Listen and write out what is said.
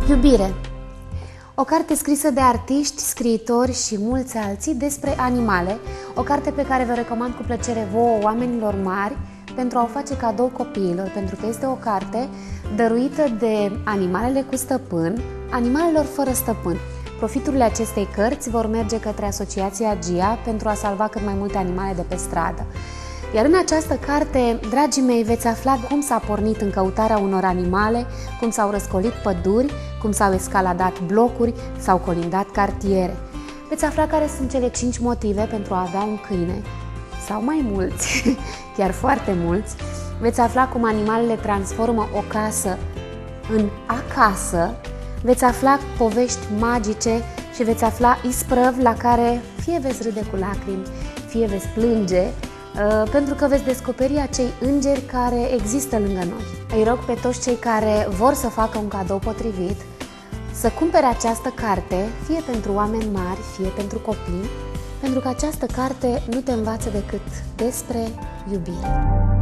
Iubire. O carte scrisă de artiști, scriitori și mulți alții despre animale. O carte pe care vă recomand cu plăcere vouă, oamenilor mari, pentru a o face cadou copiilor, pentru că este o carte dăruită de animalele cu stăpân, animalelor fără stăpân. Profiturile acestei cărți vor merge către Asociația GIA pentru a salva cât mai multe animale de pe stradă. Iar în această carte, dragii mei, veți afla cum s-a pornit în căutarea unor animale, cum s-au răscolit păduri, cum s-au escaladat blocuri, s-au colindat cartiere. Veți afla care sunt cele 5 motive pentru a avea un câine, sau mai mulți, chiar foarte mulți. Veți afla cum animalele transformă o casă în acasă. Veți afla povești magice și veți afla isprăvi la care fie veți râde cu lacrimi, fie veți plânge, pentru că veți descoperi acei îngeri care există lângă noi. Îi rog pe toți cei care vor să facă un cadou potrivit să cumpere această carte, fie pentru oameni mari, fie pentru copii, pentru că această carte nu te învață decât despre iubire.